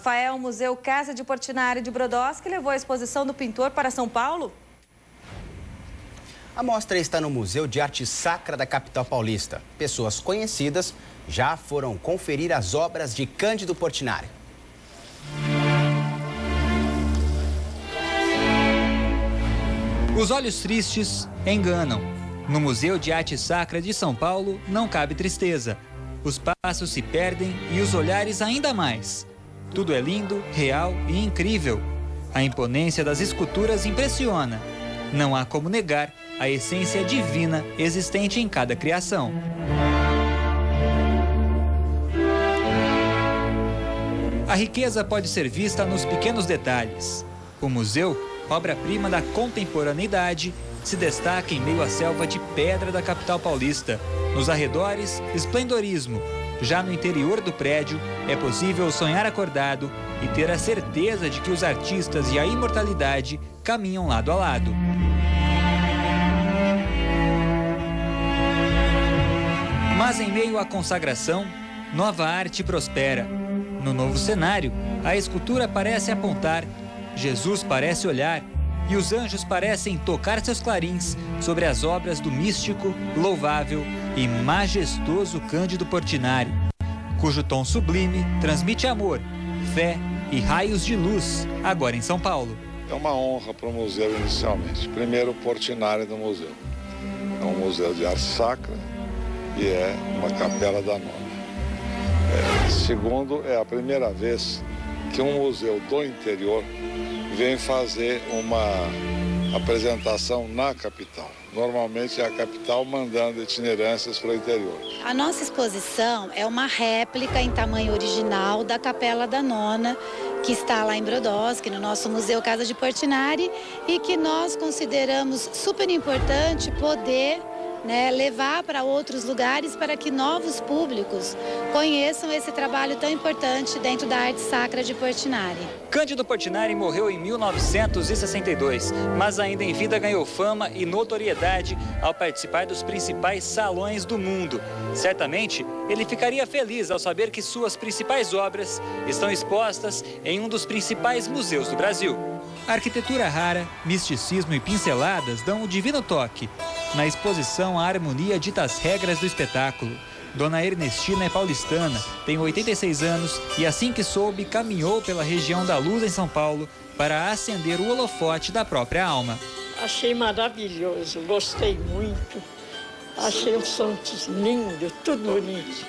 Rafael, o Museu Casa de Portinari de Brodowski levou a exposição do pintor para São Paulo? A mostra está no Museu de Arte Sacra da capital paulista. Pessoas conhecidas já foram conferir as obras de Cândido Portinari. Os olhos tristes enganam. No Museu de Arte Sacra de São Paulo não cabe tristeza. Os passos se perdem e os olhares ainda mais. Tudo é lindo, real e incrível. A imponência das esculturas impressiona. Não há como negar a essência divina existente em cada criação. A riqueza pode ser vista nos pequenos detalhes. O museu, obra-prima da contemporaneidade, se destaca em meio à selva de pedra da capital paulista. Nos arredores, esplendorismo. Já no interior do prédio, é possível sonhar acordado e ter a certeza de que os artistas e a imortalidade caminham lado a lado. Mas em meio à consagração, nova arte prospera. No novo cenário, a escultura parece apontar, Jesus parece olhar e os anjos parecem tocar seus clarins sobre as obras do místico, louvável e majestoso Cândido Portinari, cujo tom sublime transmite amor, fé e raios de luz, agora em São Paulo. É uma honra para o museu inicialmente. Primeiro, o Portinari do museu. É um museu de arte sacra e é uma capela da Nona. Segundo, é a primeira vez que um museu do interior vem fazer uma apresentação na capital. Normalmente é a capital mandando itinerâncias para o interior. A nossa exposição é uma réplica em tamanho original da Capela da Nona, que está lá em Brodowski, no nosso Museu Casa de Portinari, e que nós consideramos super importante poder levar para outros lugares para que novos públicos conheçam esse trabalho tão importante dentro da arte sacra de Portinari. Cândido Portinari morreu em 1962, mas ainda em vida ganhou fama e notoriedade ao participar dos principais salões do mundo. Certamente, ele ficaria feliz ao saber que suas principais obras estão expostas em um dos principais museus do Brasil. Arquitetura rara, misticismo e pinceladas dão o divino toque. Na exposição, a harmonia dita as regras do espetáculo. Dona Ernestina é paulistana, tem 86 anos e assim que soube, caminhou pela região da Luz em São Paulo para acender o holofote da própria alma. Achei maravilhoso, gostei muito. Achei os santos lindos, tudo bonito.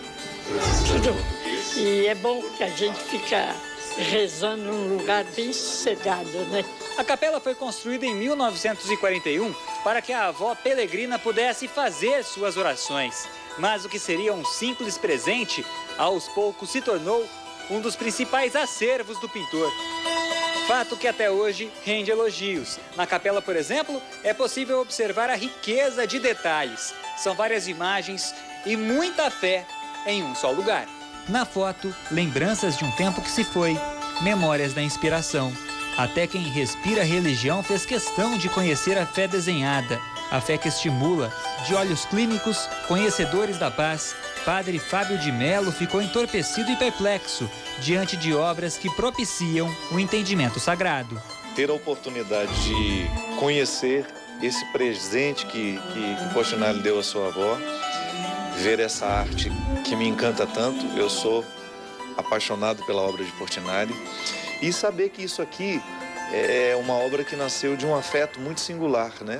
Tudo. E é bom que a gente fica rezando num lugar bem sossegado, né? A capela foi construída em 1941 para que a avó Pelegrina pudesse fazer suas orações. Mas o que seria um simples presente, aos poucos se tornou um dos principais acervos do pintor. Fato que até hoje rende elogios. Na capela, por exemplo, é possível observar a riqueza de detalhes. São várias imagens e muita fé em um só lugar. Na foto, lembranças de um tempo que se foi, memórias da inspiração. Até quem respira religião fez questão de conhecer a fé desenhada, a fé que estimula. De olhos clínicos, conhecedores da paz, Padre Fábio de Mello ficou entorpecido e perplexo diante de obras que propiciam o entendimento sagrado. Ter a oportunidade de conhecer esse presente que Portinari deu à sua avó, ver essa arte que me encanta tanto, eu sou apaixonado pela obra de Portinari, e saber que isso aqui é uma obra que nasceu de um afeto muito singular, né?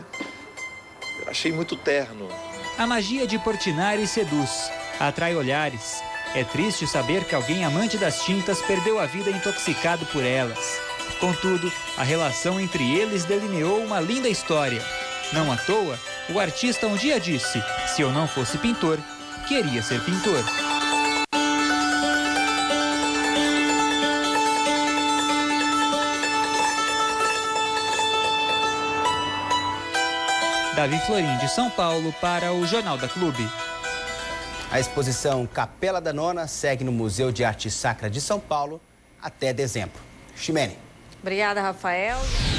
Eu achei muito terno. A magia de Portinari seduz, atrai olhares. É triste saber que alguém amante das tintas perdeu a vida intoxicado por elas. Contudo, a relação entre eles delineou uma linda história. Não à toa, o artista um dia disse: se eu não fosse pintor, queria ser pintor. Davi Florim, de São Paulo, para o Jornal da Clube. A exposição Capela da Nona segue no Museu de Arte Sacra de São Paulo até dezembro. Ximene. Obrigada, Rafael.